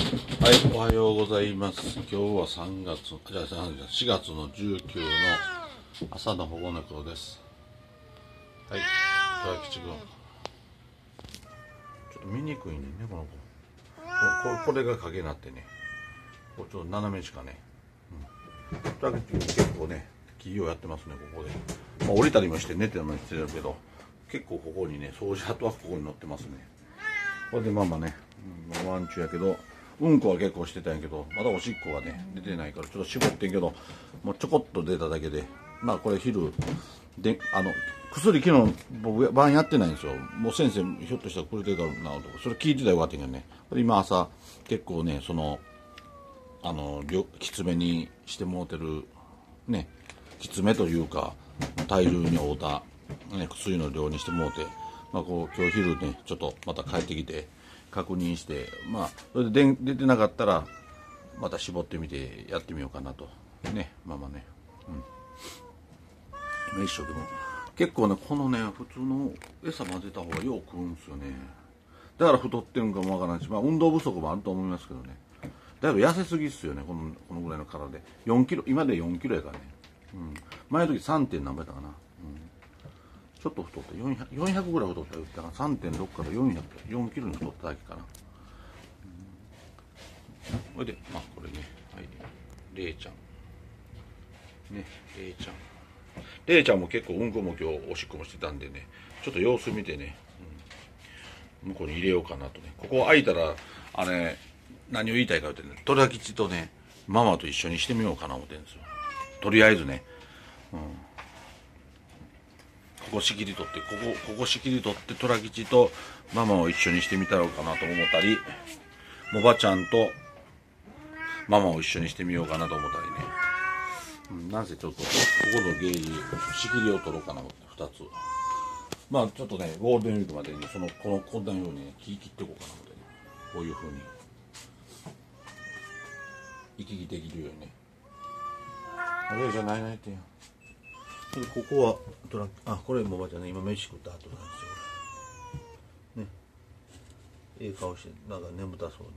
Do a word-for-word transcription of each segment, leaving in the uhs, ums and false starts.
はい、おはようございます。今日はさんがつ、じゃあしがつのじゅうくにちの朝の保護猫です。はい、豊吉くん。ちょっと見にくいねんね、この子。こ, こ, これが影になってね、こうちょっと斜めしかね。豊吉くん結構ね、企業やってますね、ここで。まあ、降りたりもして寝てたりもしてるけど、結構ここにね、掃除跡はここに乗ってますね。これでママね、うん、ワンチュやけど、うんこは結構してたんやけど、まだおしっこがね出てないからちょっと絞ってんけど、もうちょこっと出ただけで、まあこれ昼で、あの薬昨日僕晩やってないんですよ。もう先生ひょっとしたらくれてるかなとか、それ聞いてたらよかったんやけどね。今朝結構ね、そのあのきつめにしてもうてるね、きつめというか体重に合うた、ね、薬の量にしてもうて、まあこう今日昼ねちょっとまた帰ってきて確認して、まあそれで出てなかったらまた絞ってみてやってみようかなとね、まあまあね、うん、一生でも結構ね、このね普通の餌混ぜた方がよう食うんですよね。だから太ってるんかもわからないし、まあ運動不足もあると思いますけどね。だいぶ痩せすぎっすよね、このこのぐらいの体でよんキロ、今でよんキロやからね、うん、前の時 さん. 点何倍だかな、うん、ちょっと太ったよんひゃく、よんひゃくぐらい太った言ったから さんてんろく からよんひゃく、よんキロに太っただけかな。これでまあこれね、はい、れいちゃんね、れいちゃんれいちゃんも結構うんこも今日おしっこもしてたんでね、ちょっと様子見てね、うん、向こうに入れようかなとね。ここ空いたらあれ何を言いたいかってね、虎吉とねママと一緒にしてみようかな思ってるんですよ、とりあえずね、うん、ここ仕切り取ってここここ仕切り取って虎吉とママを一緒にしてみたろうかなと思ったり、モバちゃんとママを一緒にしてみようかなと思ったりね、うん、なんせちょっとここのゲージ仕切りを取ろうかなと思ってふたつ、まあちょっとねゴールデンウィークまでにそのこのこんなようにね切り切っていこうかなと思ってね、こういうふうに行き来できるようにね。あれじゃないないってんや。ここはトラあこれもおばちゃんね今飯食った後なんですよね。ええ顔してなんか眠たそうに。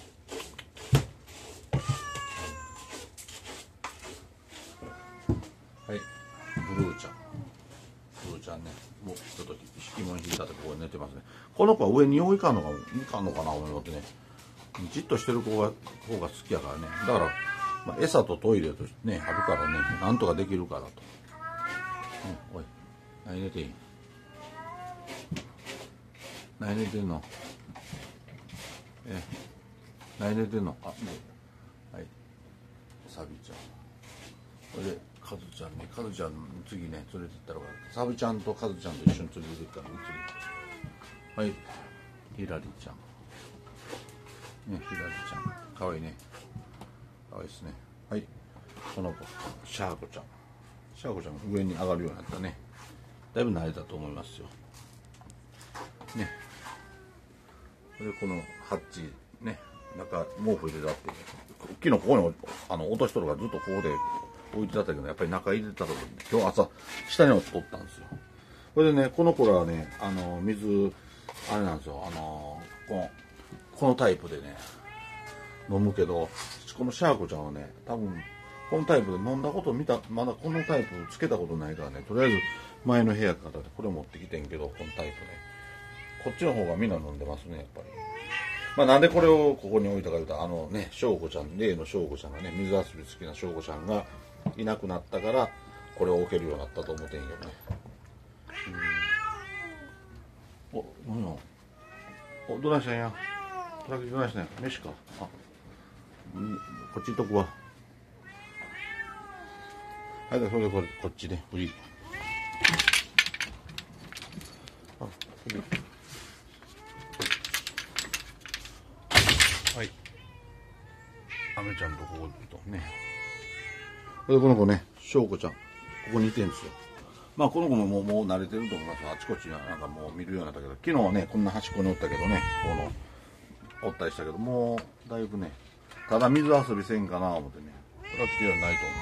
はい、ブルーちゃんブルーちゃんね、もうちょっと引きも引いたとここに寝てますね。この子は上によういかんのかいかんのかな思ってね、じっとしてる子が方が好きやからね。だから、まあ、餌とトイレとねあるからね、なんとかできるからと、ね、おい何寝ていい何寝てんのえ何寝てんのあね、はいサビちゃん、これでカズちゃんね、カズちゃん次ね連れて行ったらサビちゃんとカズちゃんと一緒に連れて行ったら次、はいヒラリちゃんね、ヒラリちゃんかわいいね、かわいいですね。はい、この子シャーコちゃん、シャーコちゃん上に上がるようになったね。だいぶ慣れたと思いますよね。でこのハッチね、なんか毛布入れたって昨日ここにあの落としとるからずっとここで置いてたけど、やっぱり中入れたところで今日朝下に落ちとったんですよ。それでねこの子らはねあの水あれなんですよ、あのこのこのタイプでね飲むけど、このシャーコちゃんはね多分このタイプで飲んだこと見た、まだこのタイプつけたことないからね、とりあえず前の部屋からでこれ持ってきてんけど、このタイプねこっちの方がみんな飲んでますねやっぱり。まあなんでこれをここに置いたかいうと、あのね翔子ちゃん、例の翔子ちゃんがね、水遊び好きな翔子ちゃんがいなくなったからこれを置けるようになったと思ってんけどね。うん、お何やおどないしたんや、トラキどないしたんや、飯か、あ、うん、こっち行っとくわ。はい、それでこれこっちね、ブリあはい、アメちゃんとこことね、これこの子ね翔子ちゃんここにいてんですよ。まあこの子ももうもう慣れてると思います。あちこちなんかもう見るようになったけど、昨日はねこんな端っこにおったけどね、このおったりしたけど、もうだいぶね、ただ水遊びせんかな思ってね、それは来てはないと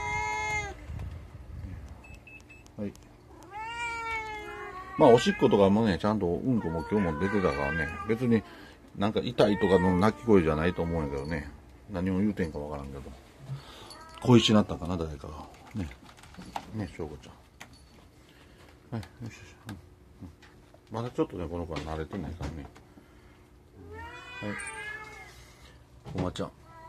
思う。はい、まあおしっことかもねちゃんとうんこも今日も出てたからね、別になんか痛いとかの鳴き声じゃないと思うんやけどね。何を言うてんかわからんけど。恋しなったかな、誰かが。ね。ね、しょうこちゃん。はい、よしよし。うんうん、まだちょっとね、この子は慣れてないからね。はい。おばちゃん。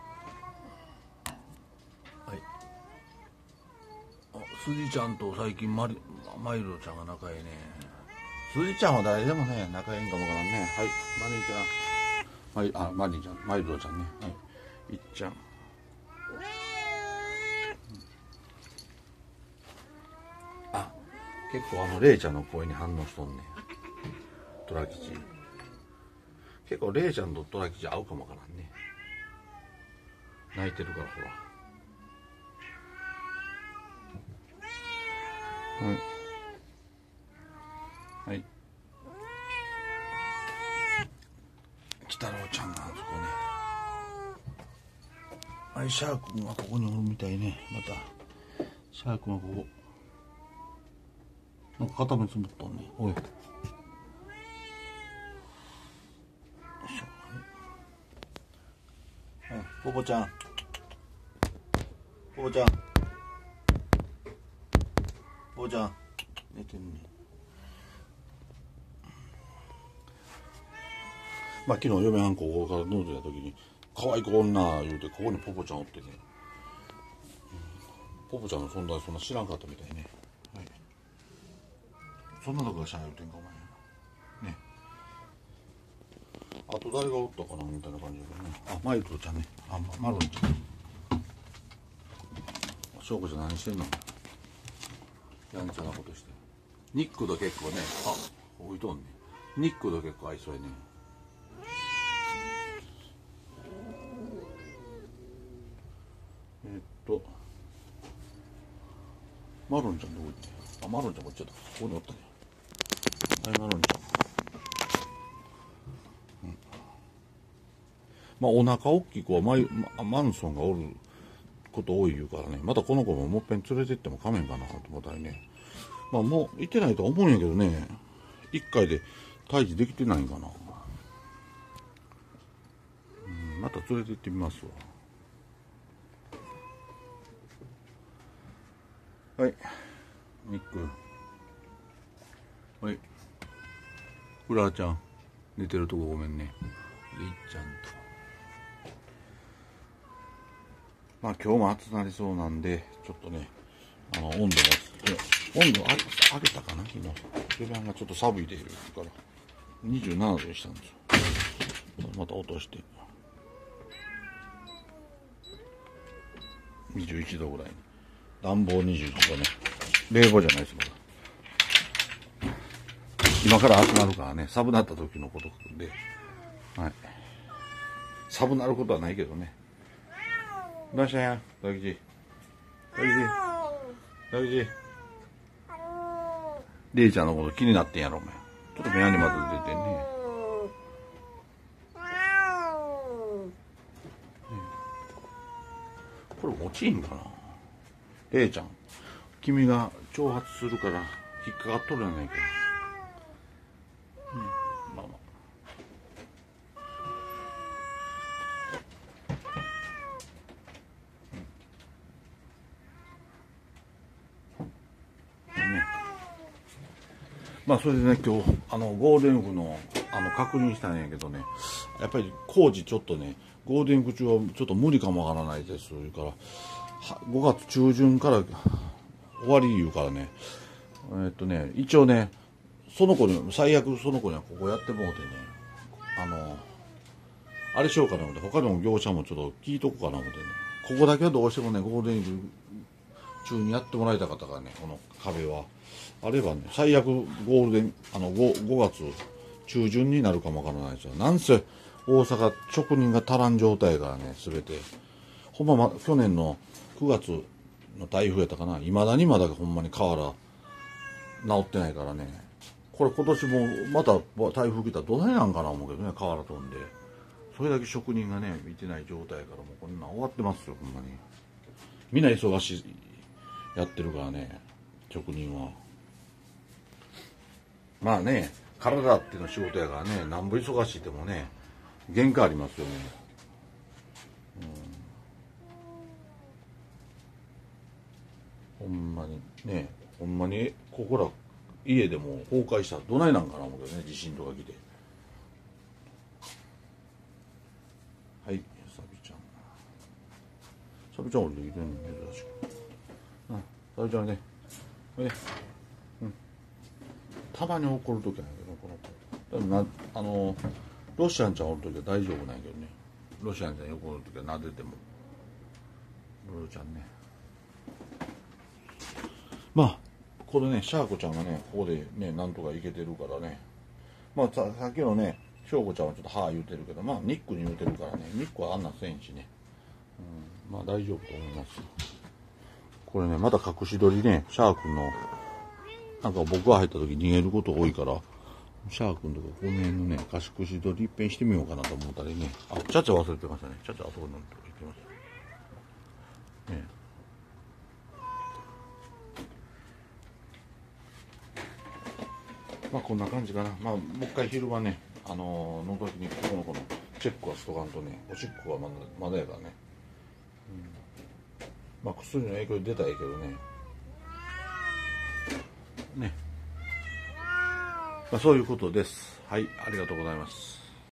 はい。あ、すじちゃんと最近マリ、マイルドちゃんが仲いいね。すじちゃんは誰でもね、仲いいんかもわからんね。はい。マリーちゃん。はい、あ、マリーちゃん、マイルドちゃんね。はい。いっちゃん。あ、結構あの、レイちゃんの声に反応しとんね。トラキチ。結構レイちゃんとトラキチ合うかもわからんね。泣いてるからほら。はい。はい。鬼太郎ちゃんがあそこね。はい、シャーク君はここにおるみたいね。また。シャーク君はここ。なんか片目つぶっとんね。おい。よいしょ。はい。ポポちゃん。ポポちゃん。ポポちゃん。寝てんね。まあ昨日嫁はんここから飲んでた時に可愛い子おんな言うてここにポポちゃんおってね、うん、ポポちゃんの存在そんな知らんかったみたいね、はい、そんなとこがしゃべってんかお前ね。あと誰がおったかなみたいな感じだけどね。あ、マイルドちゃんね。あ、マロンちゃん。翔子ちゃん何してんの。やんちゃなことして。ニックと結構ね、あ、置いとんね。ニックと結構愛想やね。えー、っとマロンちゃんどこ行って。あ、マロンちゃんこっちだ。ここにおったね。はい、マロンちゃん。うん、まあお腹大きい子はマイマンソンがおること多い言うからね。またこの子ももっぺん連れてってもかめんかなと思ったりね。まあもう行ってないとは思うんやけどね。一回で退治できてないんかな。うん、また連れて行ってみますわ。はい。ニック。はい。フラーちゃん。寝てるとこごめんね。で、いっちゃんと。まあ今日も暑くなりそうなんで、ちょっとね、あの、温度が、温度上げたかな昨日。ベランがちょっと寒いでいるから、にじゅうななどにしたんですよ。また落として。にじゅういちどぐらいに。暖房にじゅういちどね。冷房じゃないですまだ。今から暑くなるからね、寒なった時のことで、はい。寒なることはないけどね。どうしたんや、大吉。大吉。大吉。レイちゃんのこと気になってんやろ、お前。ちょっと目にまで出てんね。これ落ちんかな。レイちゃん、君が挑発するから引っかかっとるやないか。うん、まあまあ。まあそれでね、今日あのゴールデンウィークのあの確認したんやけどね、やっぱり工事ちょっとね、ゴールデンウィーク中はちょっと無理かもわからないです。それからごがつ中旬から終わり言うからね、えー、っとね一応ね、その子に最悪その子にはここやってもうてね、あのあれしようかな思って、他の業者もちょっと聞いとこうかな思ってね、ここだけはどうしてもねゴールデンウィーク中にやってもらいたかったからね、この壁はあればね、最悪ゴールデンあの 5, 5月中旬になるかもわからないですよ。なんせ大阪職人が足らん状態からね、すべてほんま、ま去年のくがつの台風やったかな、いまだにまだほんまに瓦治ってないからね、これ今年もまた台風来たらどないなんかな思うけどね、瓦飛んで、それだけ職人がね見てない状態から、もうこんなん終わってますよほんまに。みんな忙しいやってるからね、職人は。まあね、体っていうの仕事やからね、なんぼ忙しいてもね、 限界ありますよね。うん、ほんまにね、ほんまにここら家でも崩壊したらどないなんかな思うけどね、地震とか来て。はい、サビちゃん。サビちゃん降りてきてんの珍しく。うん、サビちゃんね。え、うん。たまに怒るときなんやけど、この子。でもな、あの、ロシアンちゃんおるときは大丈夫なんやけどね。ロシアンちゃん横おるときは撫でても。ロロちゃんね。まあ、これね、シャーコちゃんがね、ここでね、なんとかいけてるからね。まあさ、さっきのね、ショウコちゃんはちょっと歯言うてるけど、まあ、ニックに言うてるからね、ニックはあんなせんしね。うん、まあ、大丈夫と思います。これね、また隠し撮りね、シャークの、なんか僕が入った時逃げること多いから、シャークのとこ、この辺のね、隠し撮り一遍してみようかなと思ったりね。あ、チャチャ忘れてましたね。チャチャあそこに行ってます。ね。まあこんな感じかな。まあもう一回昼間ね、あのー、の時にここの子のチェックはしとかんとね、おしっこはまだまだやからね。うん、まあ薬の影響で出たらええけどね。ね。まあそういうことです。はい、ありがとうございます。